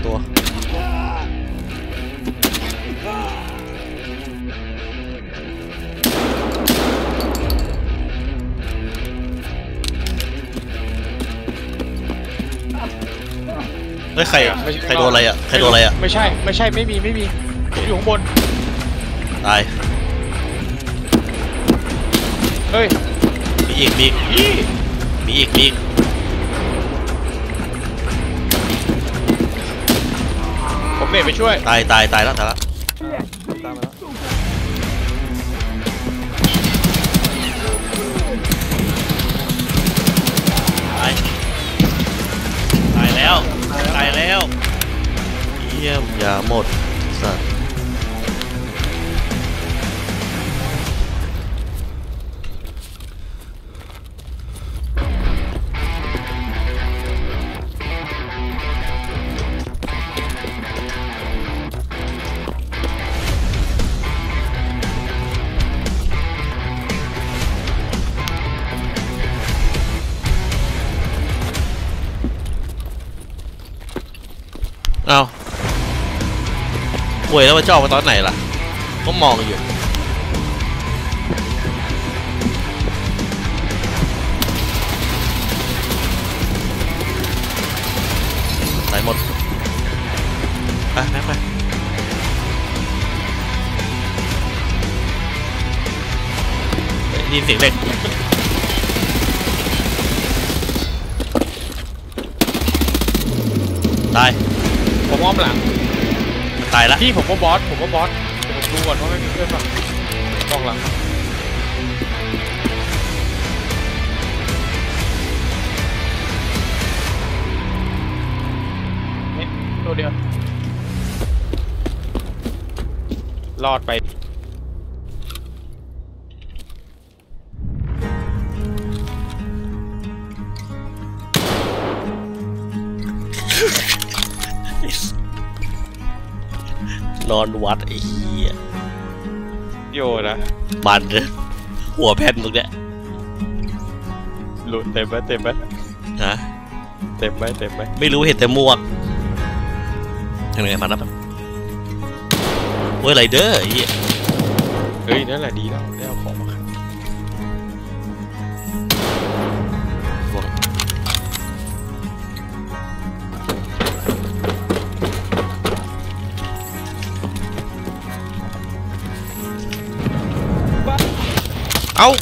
ตัวไม่ใครอ่ะใครโดนอะไรอ่ะใครโดนอะไรอ่ะไม่ใช่ไม่มีอยู่ข้างบนตายเฮ้ยมีอีกผมเนตไปช่วยตายแล้วตามมาแล้วตายแล้วเยี่ยมอย่าหมดสัตว์เอาป่วยแล้วมาจ่อมาตอนไหนล่ะก็มองอยู่ตายหมดไปแม็กไปยินเสียงเด็กตายผมอ้อมหลังมันตายละพี่ผมว่าบอสผมดูก่อนว่าไม่มีเพื่อนป่ะกองหลังนี่ตัวเดียวรอดไปนอนวัดไอ้เหี้ยโยนะมันเลยหัวแผ่นตรงเนี้ยหลุดเต็มไหมฮะเต็มไหมไม่รู้เห็นแต่หมวกทำไงมานับเว้ยไรเด้อไอ้เหี้ยเฮ้ยนั่นแหละดีแล้วได้เอาของมาขายเอ้า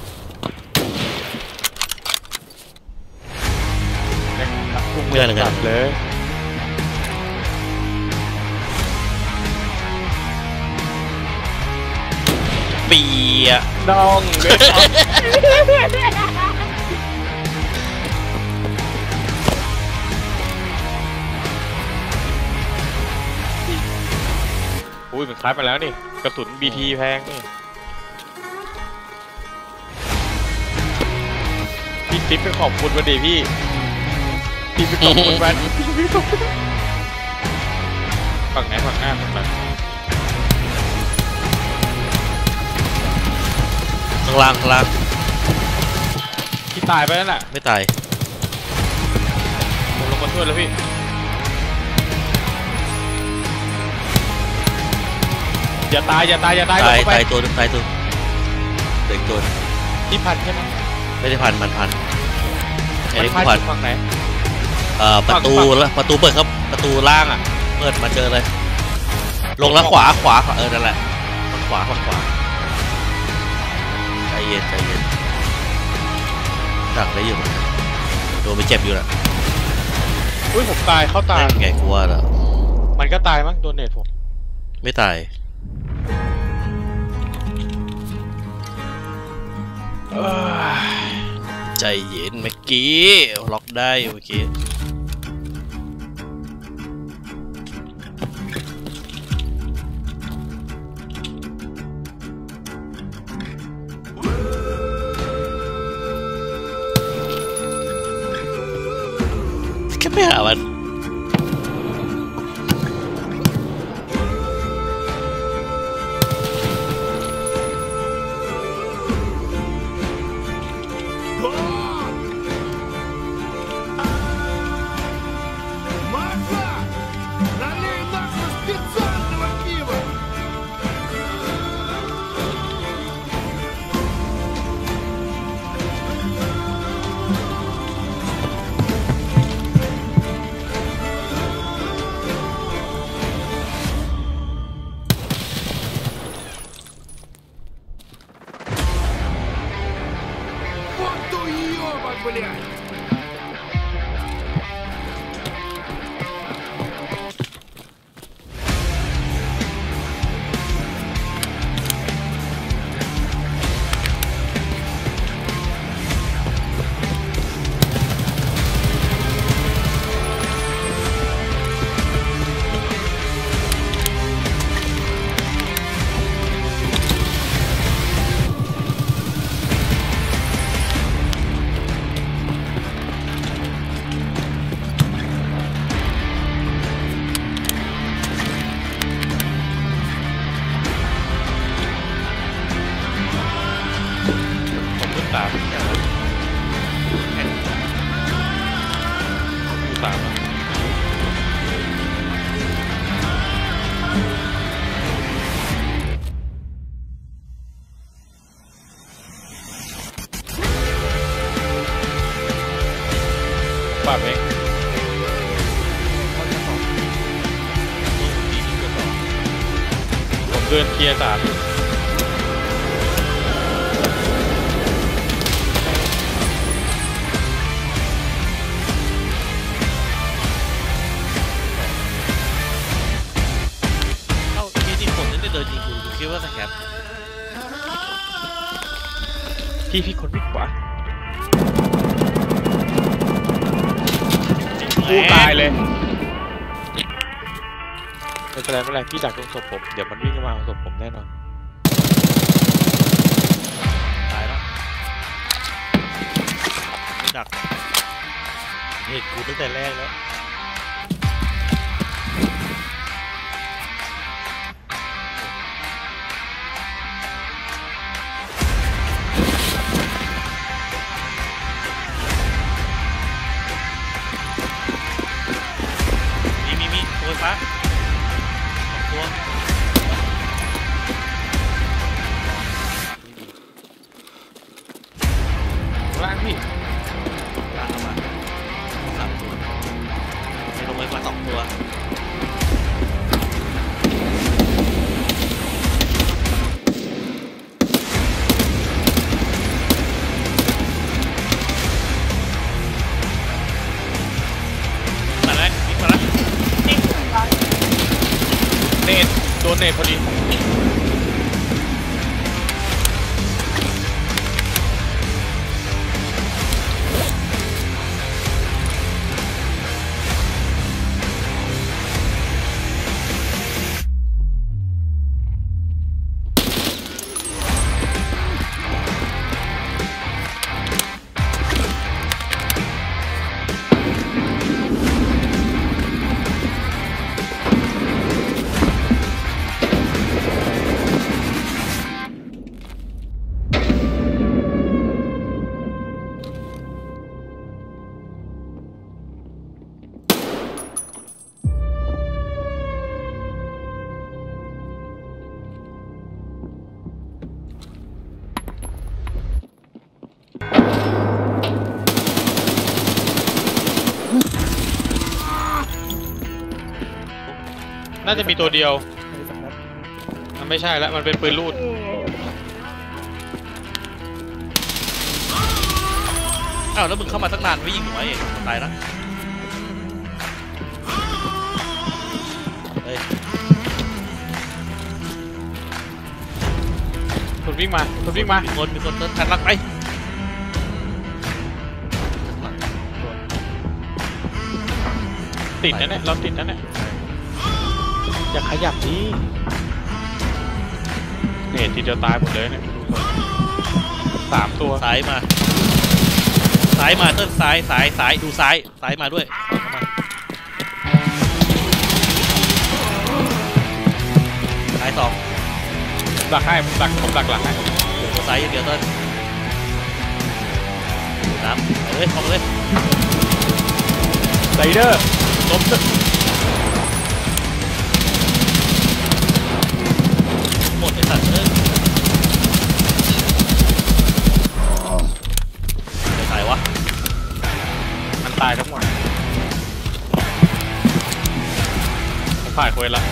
ไม่ได้เลยครับเลยเปียน้องอุ้ยมันคล้ายไปแล้วนี่กระสุน BT แพงนี่พี่ติ๊บไปขอบคุณมาดิพี่ไปขอบคุณมันฝั่งไหนฝั่งหน้าฝั่งหลังข้างล่างพี่ตายไปแล้วน่ะไม่ตายผมลงมาช่วยแล้วพี่อย่าตายตายตัวเด็กตัวที่พันใช่ไหมไม่ได้พันมันพันไอ้พันฝั่งไหนประตูเปิดครับประตูล่างอ่ะเปิดมาเจอเลยลงแล้วขวานั่นแหละฝั่งขวาใจเย็นดักได้อยู่โดนไปเจ็บอยู่แหละอุ้ยผมตายเข้าตายแกกลัวแล้วมันก็ตายมั้งโดนเนตผมไม่ตายใจเย็นเมื่อกี้ล็อกได้เมื่อกี้แค่ไม่หามัน 3แล้วปรับเองผมเดินเคลียร์3 เดินยิงกูคิดว่าสแคปพี่คนวิ่งขวากูตายเลยไม่เป็นไรพี่ดักตรงศพผมเดี๋ยวมันวิ่งมาเอาศพผมแน่นอนตายแล้วไม่ดักเห็นกูตั้งแต่แรกแล้วตัวฟ้าตัวล่างพี่ล่างมา3 ตัวในลงไปมา2 ตัวมาแล้ววิ่งมาแล้วเนตโดนเนตพอดีน่าจะมีตัวเดียวมันไม่ใช่แล้วมันเป็นปืนลูดอ้าวแล้วมึงเข้ามาตั้งนานไม่ยิงหัวเองตายนะเฮ้ยคนวิ่งมามีคนเดินทันลักไปติดนั่นแหละเราติดนั่นแหละอย่าขยับดิเนี่ยทีเดียวตายหมดเลยเนี่ย3 ตัวซ้ายมาเต้นซ้ายดูซ้ายมาด้วยซ้าย2 ดักให้ผมดักหลังให้ตัวซ้ายอย่างเดียวเต้นน้ำเฮ้ยเข้ามาเลยไรเดอร์ล้มหมดไอ้สัตว์เลยไม่ตายวะมันตายทั้งหมดผมผ่านเควสแล้ว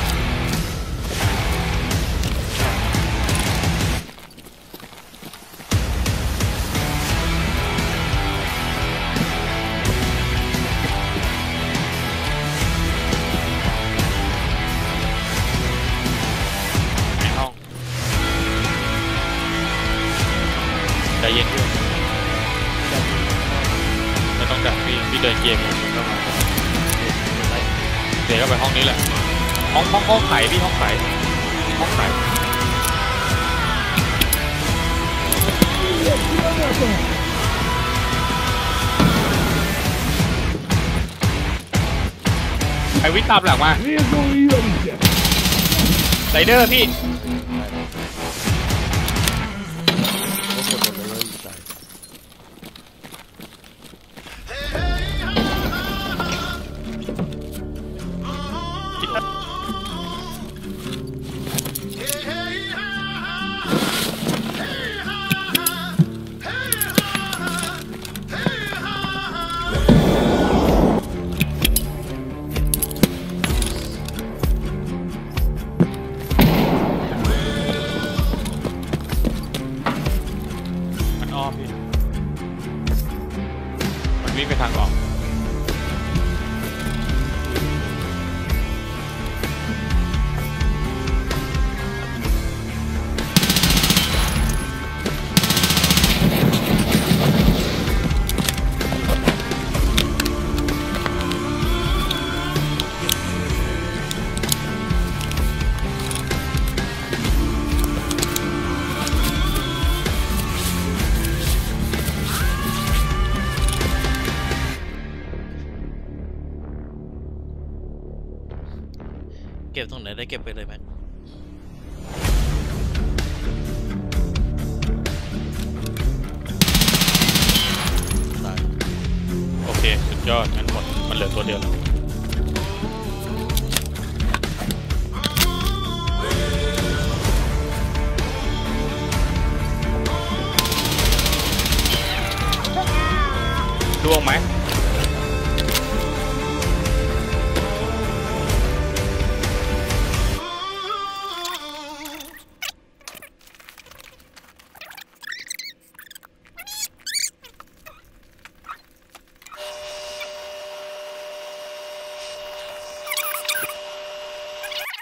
ใจเย็นด้วยไม่ต้องดักพี่เดินเกมเข้ามาเดี๋ยวก็ไปห้องนี้แหละห้องไข่พี่ห้องไข่ไอ้วิ่งตามหลังมาไรเดอร์พี่เก็บตรงไหนได้เก็บไปเลยแม็กโอเคสุดยอดงั้นหมดมันเหลือตัวเดียวแล้ว